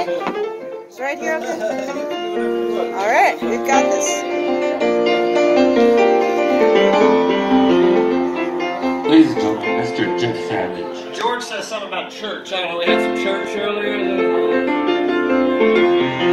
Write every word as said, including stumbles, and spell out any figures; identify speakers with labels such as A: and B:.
A: okay? It's right here, okay? Alright, we've got this.
B: Ladies and gentlemen, Mister Jeff Savage.
C: George says something about church. I don't know, we had some church earlier.